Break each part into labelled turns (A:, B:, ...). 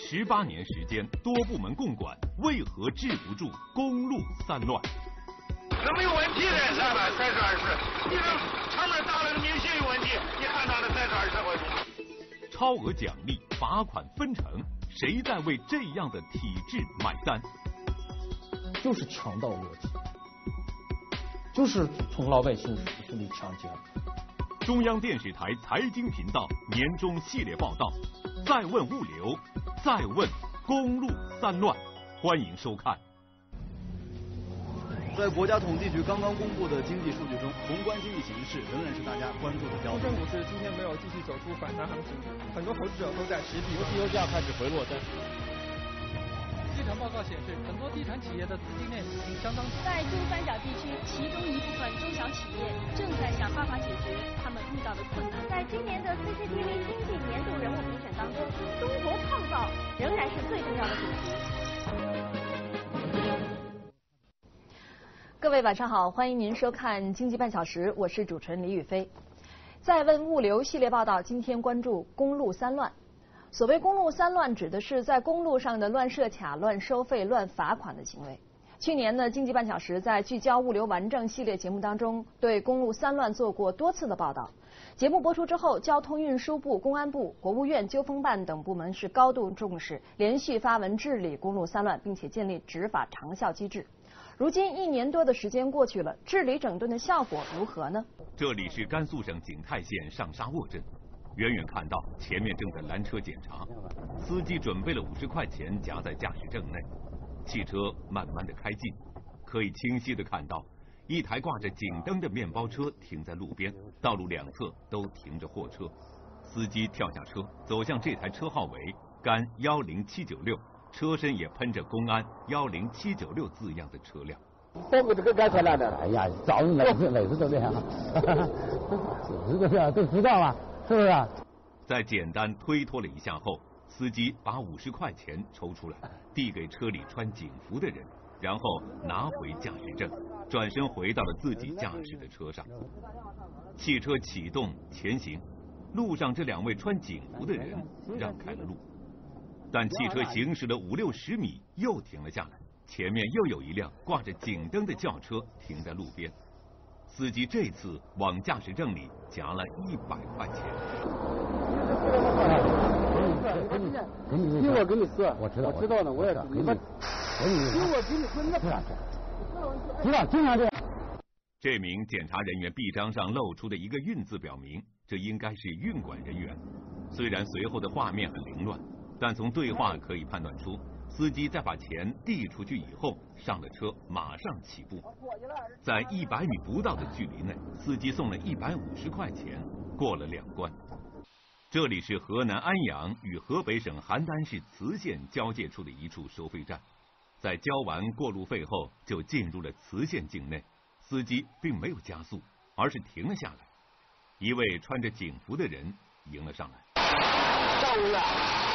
A: 18年时间，多部门共管，为何治不住公路三乱？
B: 这没有问题的，是吧？32市，你这城门大了，明显有问题。你看他的32社会中，
A: 超额奖励、罚款分成，谁在为这样的体制买单？
C: 就是强盗逻辑，就是从老百姓手里抢劫。
A: 中央电视台财经频道年终系列报道，再问物流，再问公路三乱，欢迎收看。
D: 在国家统计局刚刚公布的经济数据中，宏观经济形势仍然是大家关注的焦点。
E: 深圳股市今天没有继续走出反弹行情，很多投资者都在实体。
C: 国际油价开始回落，
E: 地产报告显示，很多地产企业的资金链已经相当紧。
F: 在珠三角地区，其中一部分中小企业正在想办法解决他们遇到的困难。在今年的 CCTV 经济年度人物评选当中，中国创造仍然是最重要的主题。
G: 各位晚上好，欢迎您收看经济半小时，我是主持人李宇飞。再问物流系列报道，今天关注公路三乱。所谓公路三乱，指的是在公路上的乱设卡、乱收费、乱罚款的行为。去年呢，经济半小时在聚焦物流完整系列节目当中，对公路三乱做过多次的报道。节目播出之后，交通运输部、公安部、国务院纠风办等部门是高度重视，连续发文治理公路三乱，并且建立执法长效机制。如今1年多的时间过去了，治理整顿的效果如何呢？
A: 这里是甘肃省景泰县上沙沃镇，远远看到前面正在拦车检查，司机准备了50块钱夹在驾驶证内，汽车慢慢的开进，可以清晰的看到一台挂着警灯的面包车停在路边，道路两侧都停着货车，司机跳下车走向这台车号为赣10796。车身也喷着公安10796字样的车辆。
C: 包括这个干出来的，哎呀，早每次都这样，就是这样，都知道了，是不是？
A: 在简单推脱了一下后，司机把50块钱抽出来，递给车里穿警服的人，然后拿回驾驶证，转身回到了自己驾驶的车上。汽车启动前行，路上这2位穿警服的人让开了路。但汽车行驶了50-60米，又停了下来。前面又有一辆挂着警灯的轿车停在路边，司机这次往驾驶证里夹了100块钱。
C: 给我给你4，我知道呢，我也给你，我给你分的，经常这样。
A: 这名检查人员臂章上露出的一个运字表明，这应该是运管人员。虽然随后的画面很凌乱，但从对话可以判断出，司机在把钱递出去以后上了车，马上起步。在100米不到的距离内，司机送了150块钱，过了2关。这里是河南安阳与河北省邯郸市磁县交界处的一处收费站。在交完过路费后，就进入了磁县境内。司机并没有加速，而是停了下来。一位穿着警服的人迎了上来。
B: 上午了。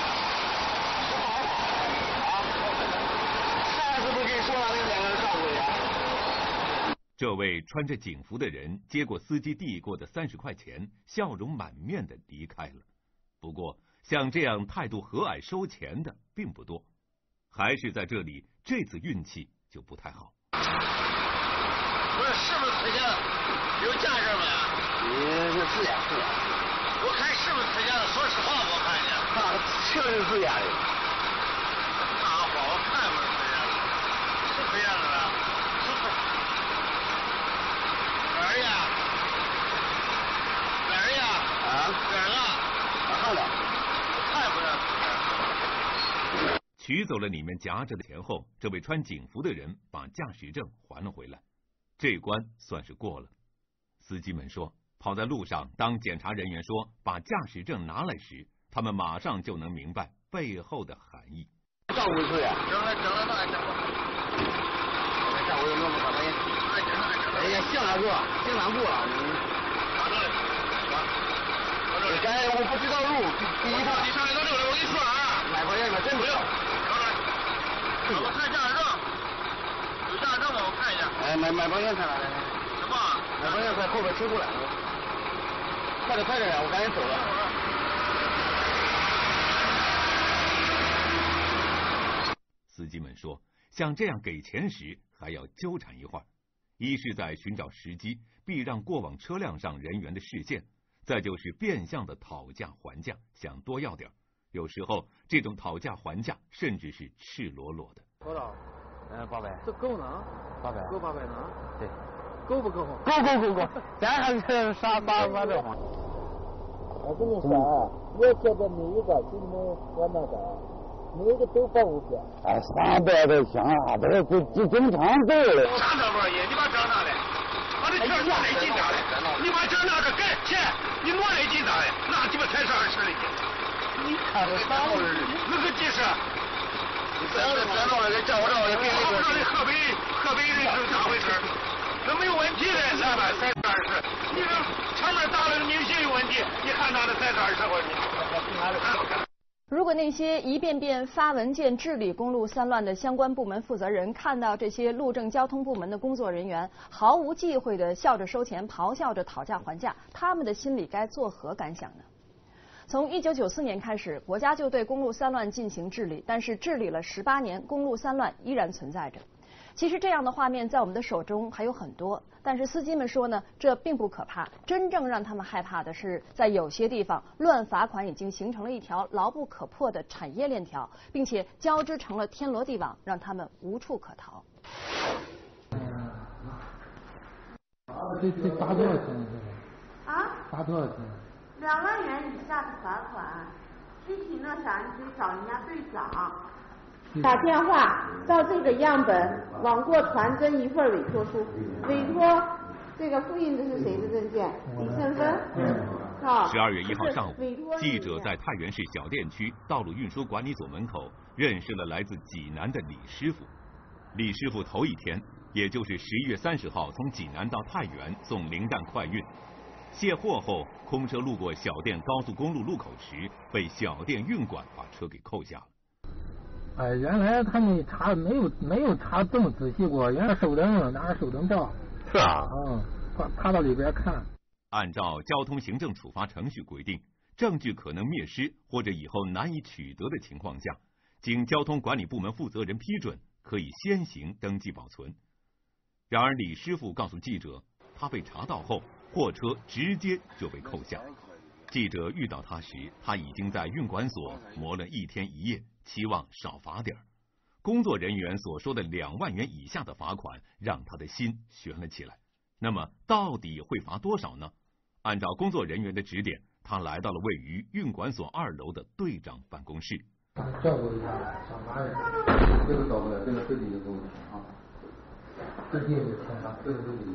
A: 这位穿着警服的人接过司机递过的30块钱，笑容满面的离开了。不过，像这样态度和蔼收钱的并不多，还是在这里，这次运气就不太好。
B: 不是，是不是磁县有驾驶没？
C: 是呀。
B: 我看是不是磁县的？说实话，我看见。
C: 确实是呀的。
B: 大伙我看不是磁县的，是磁县的吗？哪儿呀？哪儿呀？
C: 啊？
B: 哪儿啊？
C: 看了。
B: 看不是。
A: 取走了里面夹着的钱后，这位穿警服的人把驾驶证还了回来，这关算是过了。司机们说，跑在路上，当检查人员说把驾驶证拿来时，他们马上就能明白背后的含义。
C: 上回去呀？
B: 整了那家伙。
C: 上回弄个啥玩意？哎呀，姓哪个？姓哪个啊？我不知道路，第一趟。
B: 你上来到这里，我跟你说啊
C: ，100块钱可真不要。
B: 我看驾驶证，有驾驶证吗？我看一下。
C: 哎，买保险才来的。
B: 什么？
C: 买保险在后边车过来了。快点，我赶紧走了。
A: 司机们说，像这样给钱时还要纠缠一会儿，一是在寻找时机避让过往车辆上人员的视线，再就是变相的讨价还价，想多要点。有时候这种讨价还价甚至是赤裸裸的。
C: 多少
H: ？800。
C: 这够呢
H: ？800。
C: 够800呢？
H: 对。
C: 够不够？
H: 够，咱还是啥的慌。
I: 我跟你说啊，我觉得每一个就能我那个，每一个都报500。
H: 哎，300都行啊，这经常够了。
B: 啥这玩意？你把账拿来，把这钱挪来进账来，你把账拿着给钱，你挪来进账来，那鸡巴才是20的钱。
H: 你看这啥回事？
B: 那个几十。
H: 咱到那个找不着的，给
B: 找不着的河北人是咋回事？那没有问题的，来吧，才是20。你这场面大了，明显有问题。你看他的才是20块钱。
G: 如果那些一遍遍发文件治理公路3乱的相关部门负责人看到这些路政交通部门的工作人员毫无忌讳地笑着收钱，咆哮着讨价还价，他们的心里该作何感想呢？从1994年开始，国家就对公路3乱进行治理，但是治理了18年，公路3乱依然存在着。其实这样的画面在我们的手中还有很多，但是司机们说呢，这并不可怕。真正让他们害怕的是，在有些地方，乱罚款已经形成了一条牢不可破的产业链条，并且交织成了天罗地网，让他们无处可逃。
C: 这罚多少钱？
J: 啊？
C: 罚多少钱
J: ？2万元以下的罚款，具体那啥你得找人家队长。打电话到这个样本，往过传真一份委托书，委托这个复印的是谁的证件？你身份。
A: 12月1号上午，记者在太原市小店区道路运输管理所门口认识了来自济南的李师傅。李师傅头一天，也就是11月30号从济南到太原送零担快运，卸货后，空车路过小店高速公路路口时，被小店运管把车给扣下了。
C: 哎，原来他们查没有查这么仔细过，原来手灯拿着手灯照。
H: 是啊。
C: 趴到里边看。
A: 按照交通行政处罚程序规定，证据可能灭失或者以后难以取得的情况下，经交通管理部门负责人批准，可以先行登记保存。然而李师傅告诉记者，他被查到后，货车直接就被扣下。记者遇到他时，他已经在运管所磨了1天1夜，期望少罚点。工作人员所说的2万元以下的罚款，让他的心悬了起来。那么到底会罚多少呢？按照工作人员的指点，他来到了位于运管所2楼的队长办公室。
C: 照顾一下，少罚点。这个搞不了，这个自己就给我钱啊。自己有钱啊，这个自己。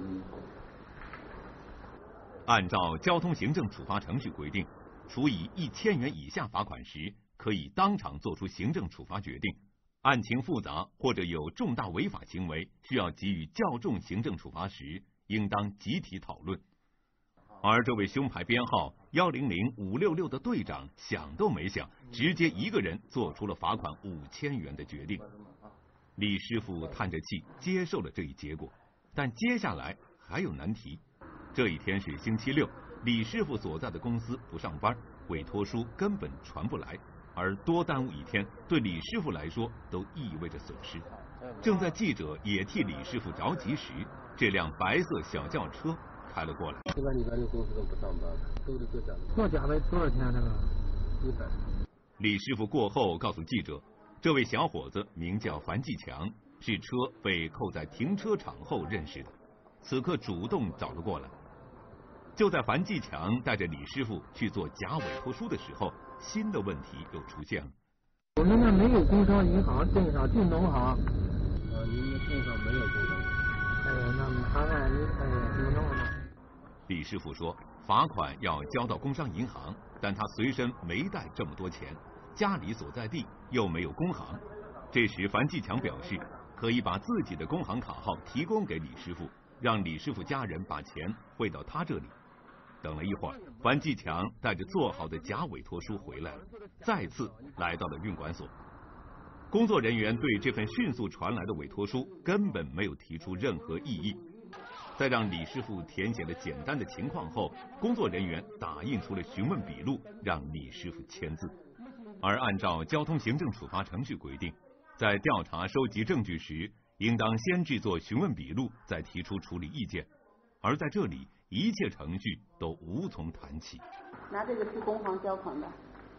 A: 按照交通行政处罚程序规定，处以1000元以下罚款时，可以当场作出行政处罚决定；案情复杂或者有重大违法行为需要给予较重行政处罚时，应当集体讨论。而这位胸牌编号100566的队长想都没想，直接一个人做出了罚款5000元的决定。李师傅叹着气接受了这一结果，但接下来还有难题。这一天是星期6，李师傅所在的公司不上班，委托书根本传不来，而多耽误1天对李师傅来说都意味着损失。正在记者也替李师傅着急时，这辆白色小轿车开了过来。
C: 你看这公司都不上班，都得搁家。做假的多少钱？这个500。
A: 李师傅过后告诉记者，这位小伙子名叫樊继强，是车被扣在停车场后认识的，此刻主动找了过来。就在樊继强带着李师傅去做假委托书的时候，新的问题又出现了。
C: 我们那没有工商银行镇上，就农行。您的镇上没有工商。那麻烦您怎么弄呢？
A: 李师傅说，罚款要交到工商银行，但他随身没带这么多钱，家里所在地又没有工行。这时樊继强表示，可以把自己的工行卡号提供给李师傅，让李师傅家人把钱汇到他这里。等了一会儿，樊继强带着做好的假委托书回来了，再次来到了运管所。工作人员对这份迅速传来的委托书根本没有提出任何异议。在让李师傅填写了简单的情况后，工作人员打印出了询问笔录，让李师傅签字。而按照交通行政处罚程序规定， 在调查收集证据时，应当先制作询问笔录，再提出处理意见。而在这里，一切程序都无从谈起。
J: 拿这个去工行交款的。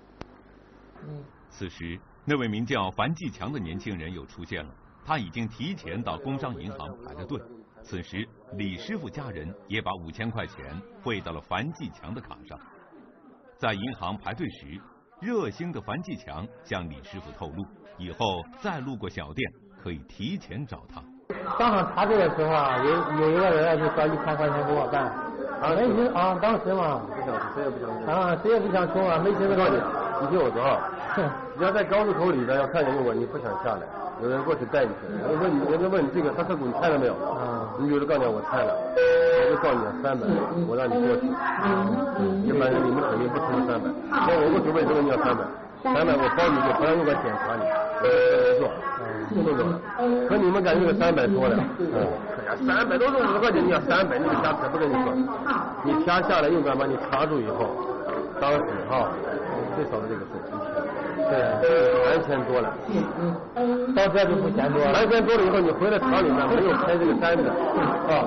A: 此时，那位名叫樊继强的年轻人又出现了，他已经提前到工商银行排了队。此时，李师傅家人也把5000块钱汇到了樊继强的卡上。在银行排队时，热心的樊继强向李师傅透露，以后再路过小店可以提前找他。
C: 当场查这个时候啊，有一个人就交1000块钱给我办，没心啊，当时嘛，谁也不想冲啊，谁也不想冲啊，没心的道理。
K: 你听我说啊，你要在高速口里边要看见我，你不想下来，有人过去带你去，人家问你这个他车股你拆了没有？你有的告诉我拆了，我就告诉你300，我让你过去。一般人你们肯定不出300，那我不准备这个你要300，300我包你就不让用来检查你，我就做，可你们感觉这个300多了，300多50块钱你要300，那个瞎扯不跟你说，你掐下来用杆把你查住以后，当时哈最少的这个是1000，对，3000多了，
C: 到这就不嫌多了
K: ，3000多了以后你回来厂里面没有开这个单子啊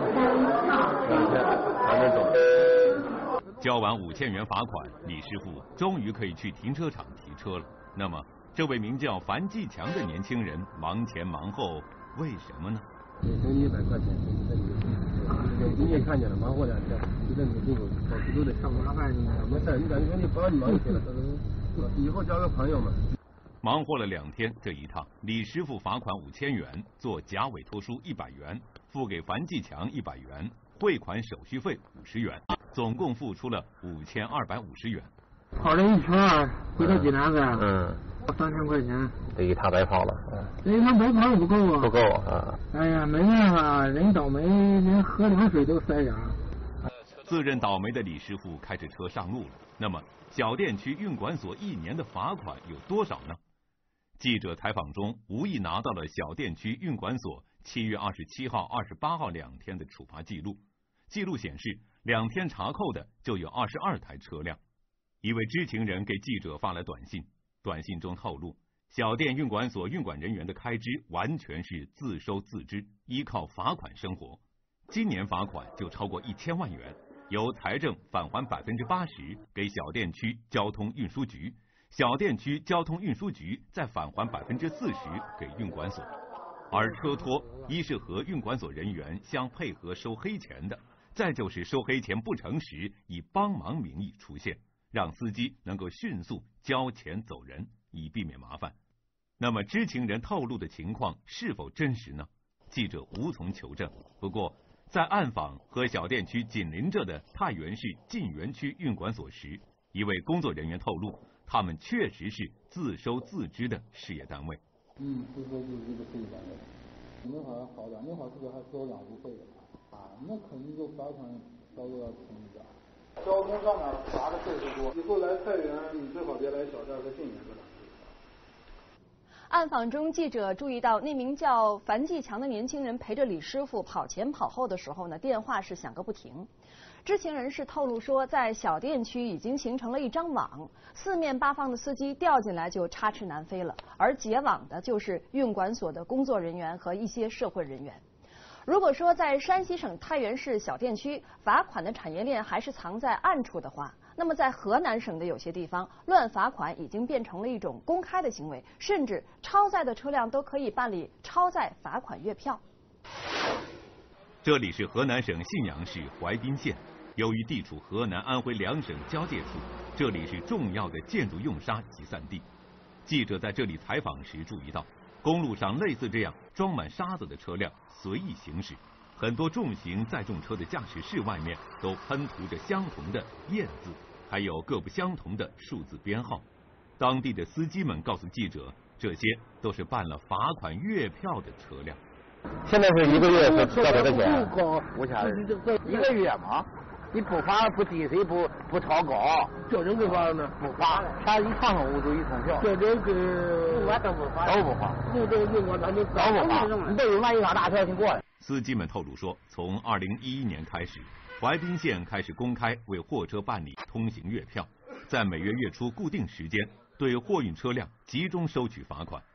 K: ，2000才能走。
A: 交完5000元罚款，李师傅终于可以去停车场提车了。那么，这位名叫樊继强的年轻人忙前忙后，为什么呢？
K: 给你100块钱，你也看见了，忙活2天，觉得你这个跑去都得上麻烦，没事，你感觉你帮你忙就行了，以后交个朋友嘛。
A: 忙活了2天，这一趟李师傅罚款5000元，做假委托书100元，付给樊继强100元，汇款手续费50元，总共付出了5250元。
C: 跑了一圈，回到济南子，3000块钱，
K: 这一趟白跑了，
C: 这一趟白跑也不够啊，
K: 不够啊。
C: 哎呀，没办法，人倒霉，连喝凉水都塞牙。
A: 自认倒霉的李师傅开着车上路了。那么，小店区运管所1年的罚款有多少呢？记者采访中无意拿到了小店区运管所7月27号、28号2天的处罚记录。记录显示，2天查扣的就有22台车辆。一位知情人给记者发来短信，短信中透露，小店运管所运管人员的开支完全是自收自支，依靠罚款生活。今年罚款就超过1000万元，由财政返还80%给小店区交通运输局，小店区交通运输局再返还40%给运管所。而车托一是和运管所人员相配合收黑钱的，再就是收黑钱不成时以帮忙名义出现，让司机能够迅速交钱走人，以避免麻烦。那么知情人透露的情况是否真实呢？记者无从求证。不过在暗访和小店区紧邻着的太原市晋源区运管所时，一位工作人员透露，他们确实是自收自支的事业单位。
L: 自收自支的事业单位，你们好点，那会儿是不是还收养护费的啊？那肯定就罚款稍微要轻一点。交通上面罚的费是多，以后来太原你最好别来小店和晋源这两个。
G: 暗访中，记者注意到那名叫樊继强的年轻人陪着李师傅跑前跑后的时候呢，电话是响个不停。知情人士透露说，在小店区已经形成了一张网，四面八方的司机调进来就插翅难飞了，而结网的就是运管所的工作人员和一些社会人员。如果说在山西省太原市小店区罚款的产业链还是藏在暗处的话，那么在河南省的有些地方，乱罚款已经变成了一种公开的行为，甚至超载的车辆都可以办理超载罚款月票。
A: 这里是河南省信阳市怀滨县，由于地处河南、安徽2省交界处，这里是重要的建筑用沙集散地。记者在这里采访时注意到，公路上类似这样装满沙子的车辆随意行驶，很多重型载重车的驾驶室外面都喷涂着相同的“验”字，还有各不相同的数字编号。当地的司机们告诉记者，这些都是办了罚款月票的车辆。
K: 现在是1个月是多少个钱？
H: 不下来1个月嘛，你不罚不抵税不超高，
K: 交警给罚了呢？
H: 不罚，他一趟5周1通票。
K: 交警给
H: 我都不罚，
K: 都不罚，那这个我咱就
H: 都不罚，你都有1大条挺过来。
A: 司机们透露说，从2011年开始，怀滨县开始公开为货车办理通行月票，在每月月初固定时间对货运车辆集中收取罚款。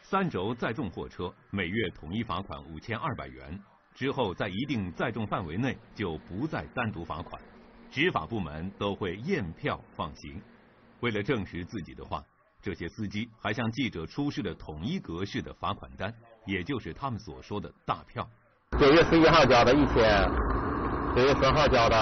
A: 3轴载重货车每月统一罚款5200元，之后在一定载重范围内就不再单独罚款，执法部门都会验票放行。为了证实自己的话，这些司机还向记者出示了统一格式的罚款单，也就是他们所说的大票。
H: 9月11号交的1000，9月10号交的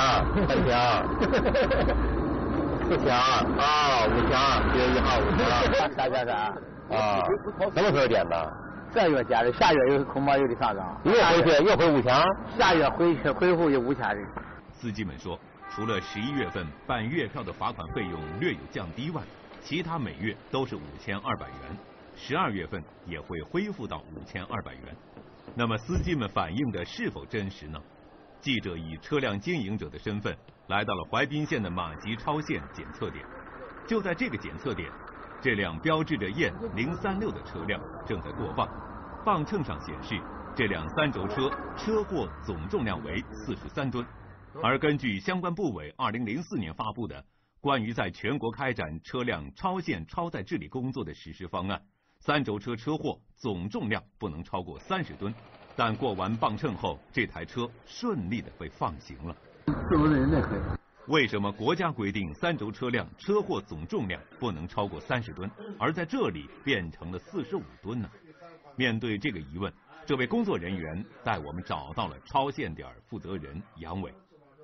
H: 2000、3000、4000啊，5000，9月1号5000。333啊，什么时候点的？这月加的，下月恐怕有的上涨。又回5000，下月恢复有5000。
A: 司机们说，除了11月份办月票的罚款费用略有降低外，其他每月都是5200元，12月份也会恢复到5200元。那么司机们反映的是否真实呢？记者以车辆经营者的身份来到了怀滨县的马集超限检测点。就在这个检测点，这辆标志着燕036的车辆正在过磅，磅秤上显示这辆3轴车车货总重量为43吨。而根据相关部委2004年发布的《关于在全国开展车辆超限超载治理工作的实施方案》，3轴车车货总重量不能超过30吨，但过完磅秤后，这台车顺利的被放行了。
K: 是不是人类可以？
A: 为什么国家规定3轴车辆车货总重量不能超过30吨，而在这里变成了45吨呢？面对这个疑问，这位工作人员带我们找到了超限点负责人杨伟。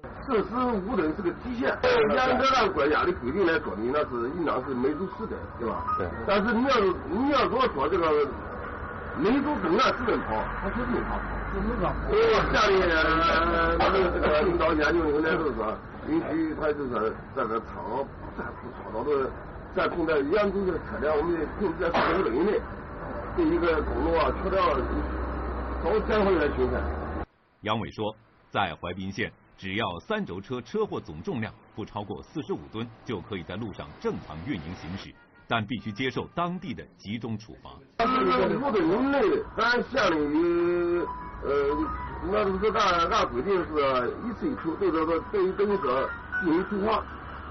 K: 45吨是个极限，严格按国家的规定来说明，那是应当是每周10吨，对吧？对。但是你要如果说这个每周更按10吨跑，它是没法跑。下面这个领导研究以后呢，就是说允许他就是在这厂暂停超到的暂停在严重的车辆，我们控制在15吨以内，对一个公路啊车辆稍微减缓一点巡查。
A: 杨伟说，在怀滨县，只要3轴车车货总重量不超过45吨，就可以在路上正常运营行驶，但必须接受当地的集中处罚。
K: 15吨以内，咱县里那都是按规定是一次一处，等于说进行处罚，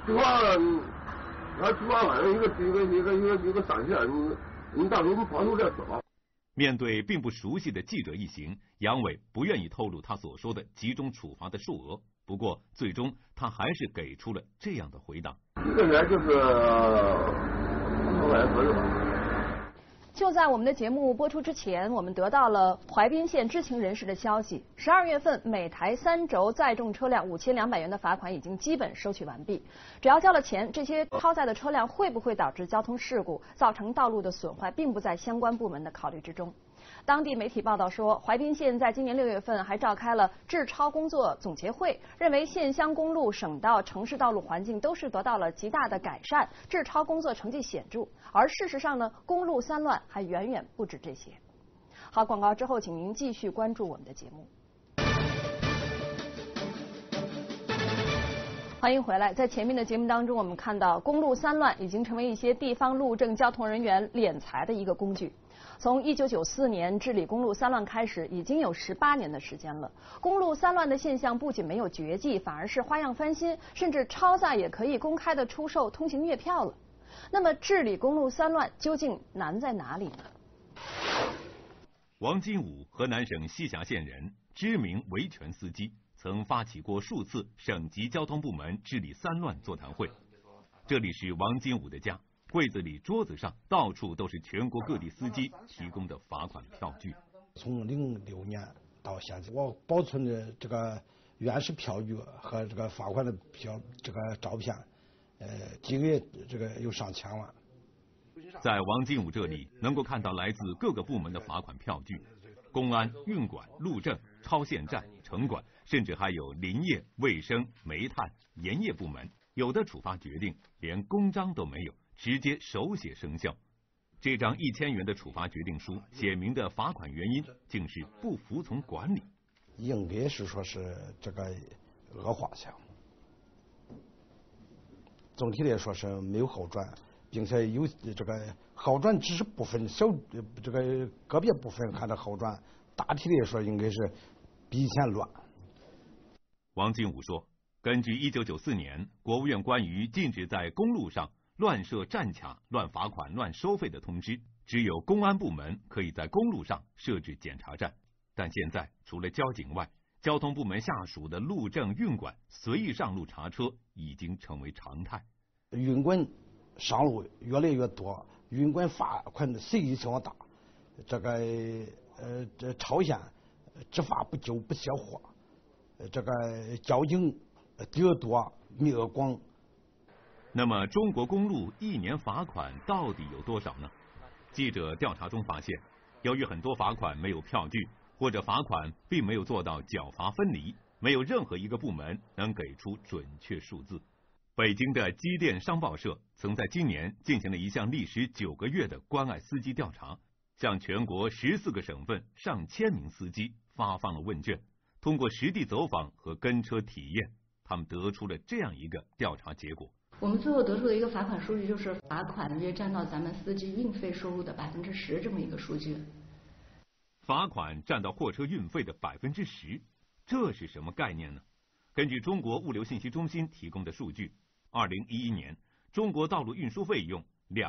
K: 他处罚完一个上限，你到时候我们跑头再说吧。
A: 面对并不熟悉的记者一行，杨伟不愿意透露他所说的集中处罚的数额。不过，最终他还是给出了这样的回答：
K: 一个月就是500万左右吧。
G: 就在我们的节目播出之前，我们得到了怀滨县知情人士的消息，12月份每台3轴载重车辆5200元的罚款已经基本收取完毕。只要交了钱，这些超载的车辆会不会导致交通事故、造成道路的损坏，并不在相关部门的考虑之中。当地媒体报道说，怀滨县在今年6月份还召开了治超工作总结会，认为县乡公路、省道、城市道路环境都是得到了极大的改善，治超工作成绩显著。而事实上呢，公路3乱还远远不止这些。好，广告之后，请您继续关注我们的节目。欢迎回来。在前面的节目当中，我们看到公路3乱已经成为一些地方路政交通人员敛财的一个工具。从1994年治理公路3乱开始，已经有18年的时间了。公路3乱的现象不仅没有绝迹，反而是花样翻新，甚至超载也可以公开的出售通行月票了。那么治理公路3乱究竟难在哪里呢？
A: 王金武，河南省栖霞县人，知名维权司机，曾发起过数次省级交通部门治理3乱座谈会。这里是王金武的家。柜子里、桌子上到处都是全国各地司机提供的罚款票据。
M: 从06年到现在，我保存着这个原始票据和这个罚款的这个照片，几个月这个有上千万。
A: 在王金武这里，能够看到来自各个部门的罚款票据，公安、运管、路政、超限站、城管，甚至还有林业、卫生、煤炭、盐业部门。有的处罚决定连公章都没有，直接手写生效。这张1000元的处罚决定书写明的罚款原因竟是不服从管理，
M: 应该是说是这个恶化项，总体来说是没有好转，并且有这个好转只是部分这个个别部分看着好转，大体来说应该是比以前乱。
A: 王金武说，根据1994年国务院关于禁止在公路上乱设站卡、乱罚款、乱收费的通知， 只有公安部门可以在公路上设置检查站，但现在除了交警外，交通部门下属的路政运管随意上路查车已经成为常态。
M: 运管上路越来越多，运管罚款随意性大，这超限执法不究不卸货，这个交警底儿多名额广。
A: 那么中国公路一年罚款到底有多少呢？记者调查中发现，由于很多罚款没有票据，或者罚款并没有做到缴罚分离，没有任何一个部门能给出准确数字。北京的机电商报社曾在今年进行了一项历时9个月的关爱司机调查，向全国14个省份上千名司机发放了问卷。通过实地走访和跟车体验，他们得出了这样一个调查结果。
N: 我们最后得出的一个罚款数据就是，罚款约占到咱们司机运费收入的10%这么一个数据。
A: 罚款占到货车运费的10%，这是什么概念呢？根据中国物流信息中心提供的数据，2011年中国道路运输费用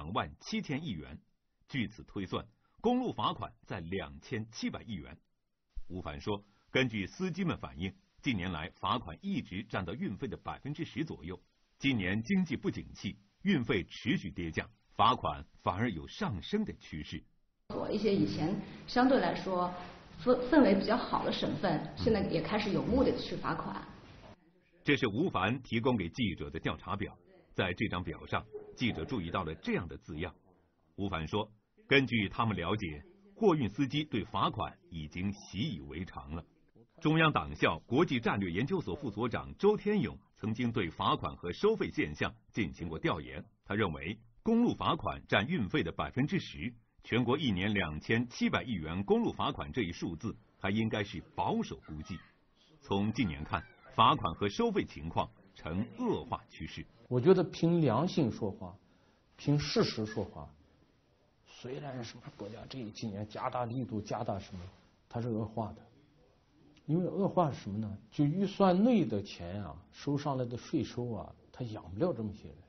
A: 27000亿元，据此推算，公路罚款在2700亿元。吴凡说，根据司机们反映，近年来罚款一直占到运费的10%左右。今年经济不景气，运费持续跌价，罚款反而有上升的趋势。
N: 一些以前相对来说氛围比较好的省份，现在也开始有目的的去罚款。
A: 这是吴凡提供给记者的调查表，在这张表上，记者注意到了这样的字样。吴凡说，根据他们了解，货运司机对罚款已经习以为常了。中央党校国际战略研究所副所长周天勇曾经对罚款和收费现象进行过调研，他认为公路罚款占运费的10%，全国一年2700亿元公路罚款这一数字还应该是保守估计。从近年看，罚款和收费情况呈恶化趋势。
O: 我觉得凭良心说话，凭事实说话，虽然什么国家这几年加大力度加大什么，它是恶化的。因为恶化是什么呢？就预算内的钱啊，收上来的税收啊，它养不了这么些人，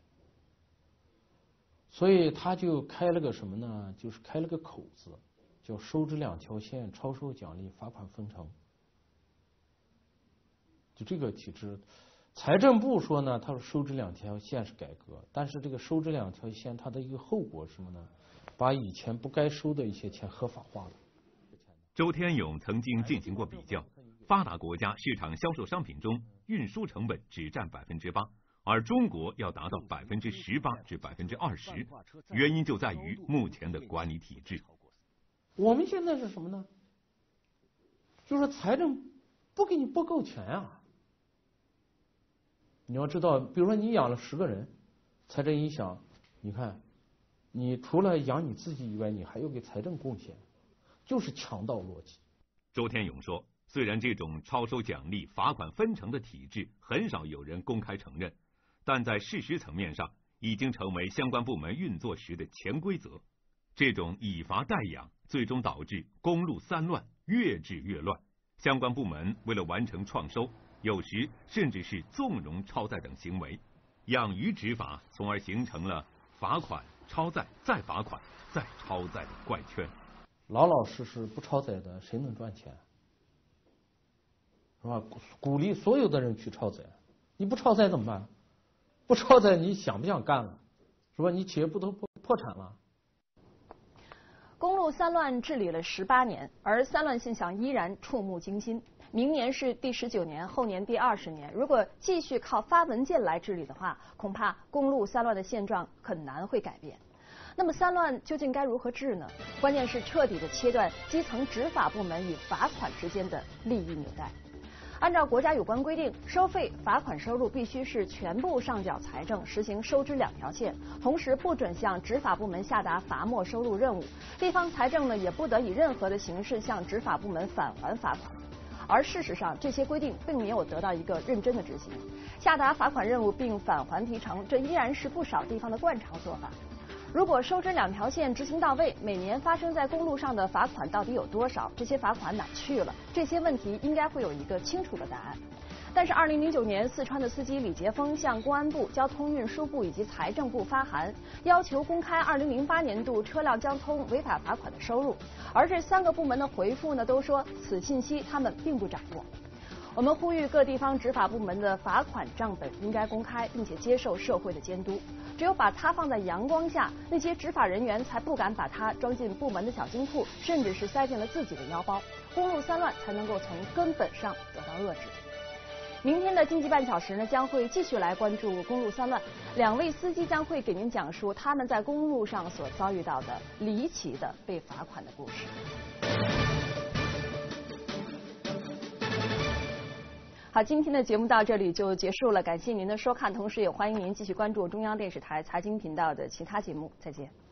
O: 所以他就开了个什么呢？就是开了个口子，叫收支2条线，超收奖励，罚款分成。就这个体制，财政部说呢，他说收支2条线是改革，但是这个收支2条线它的一个后果是什么呢？把以前不该收的一些钱合法化了。
A: 周天勇曾经进行过比较，发达国家市场销售商品中运输成本只占8%，而中国要达到18%至20%，原因就在于目前的管理体制。
O: 我们现在是什么呢？就是财政不给你拨够钱啊！你要知道，比如说你养了10个人，财政一想，你看，你除了养你自己以外，你还要给财政贡献。就是强盗逻辑。
A: 周天勇说，虽然这种超收奖励、罚款分成的体制很少有人公开承认，但在事实层面上已经成为相关部门运作时的潜规则。这种以罚代养，最终导致公路3乱，越治越乱。相关部门为了完成创收，有时甚至是纵容超载等行为，养鱼执法，从而形成了罚款、超载、再罚款、再超载的怪圈。
O: 老老实实不超载的，谁能赚钱？是吧？鼓励所有的人去超载，你不超载怎么办？不超载你想不想干了？是吧？你企业不都破产了？
G: 公路3乱治理了18年，而3乱现象依然触目惊心。明年是第19年，后年第20年。如果继续靠发文件来治理的话，恐怕公路3乱的现状很难会改变。那么3乱究竟该如何治呢？关键是彻底的切断基层执法部门与罚款之间的利益纽带。按照国家有关规定，收费、罚款收入必须是全部上缴财政，实行收支2条线，同时不准向执法部门下达罚没收入任务。地方财政呢，也不得以任何的形式向执法部门返还罚款。而事实上，这些规定并没有得到一个认真的执行。下达罚款任务并返还提成，这依然是不少地方的惯常做法。如果收支2条线执行到位，每年发生在公路上的罚款到底有多少？这些罚款哪去了？这些问题应该会有一个清楚的答案。 但是2009年，四川的司机李杰峰向公安部、交通运输部以及财政部发函，要求公开2008年度车辆交通违法罚款的收入，而这3个部门的回复呢，都说此信息他们并不掌握。我们呼吁各地方执法部门的罚款账本应该公开，并且接受社会的监督。只有把它放在阳光下，那些执法人员才不敢把它装进部门的小金库，甚至是塞进了自己的腰包。公路3乱才能够从根本上得到遏制。明天的经济半小时呢，将会继续来关注公路3乱，2位司机将会给您讲述他们在公路上所遭遇到的离奇的被罚款的故事。好，今天的节目到这里就结束了，感谢您的收看，同时也欢迎您继续关注中央电视台财经频道的其他节目，再见。